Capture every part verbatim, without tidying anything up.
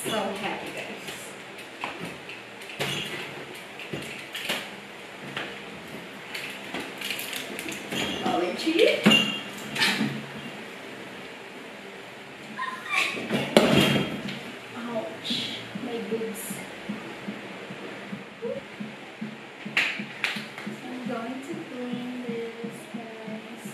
So happy, guys. O M G. Ouch, my boobs. I'm going to clean this, guys.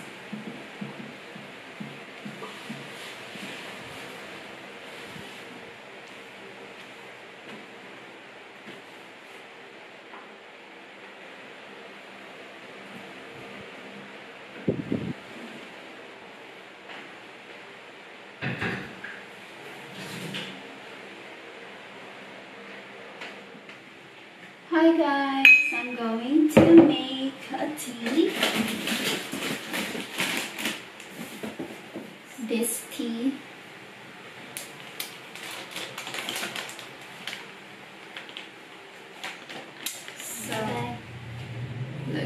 Hi guys, I'm going to make a tea. This tea. So, look.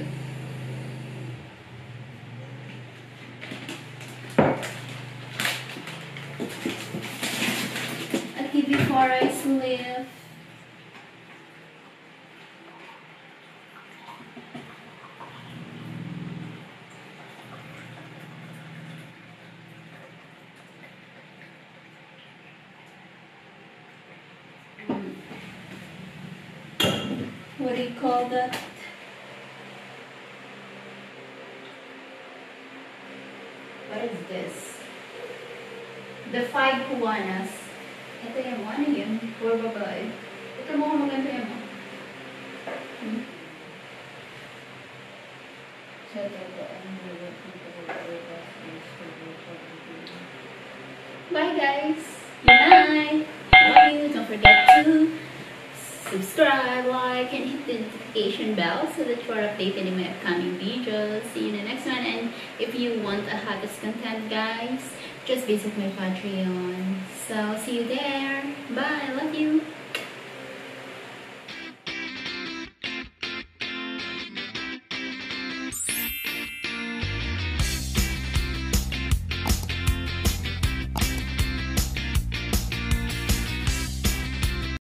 A tea before I sleep. What do you call that? What is this? The five Juanas. Ito yung ano yun? For babae. Ito mo maganda yung mo. Hmm? Bye guys! Good night! Love you! Don't forget to subscribe, like, and hit the notification bell so that you are updated in my upcoming videos. See you in the next one. And if you want the hottest content, guys, just visit my Patreon. So see you there. Bye. Love you.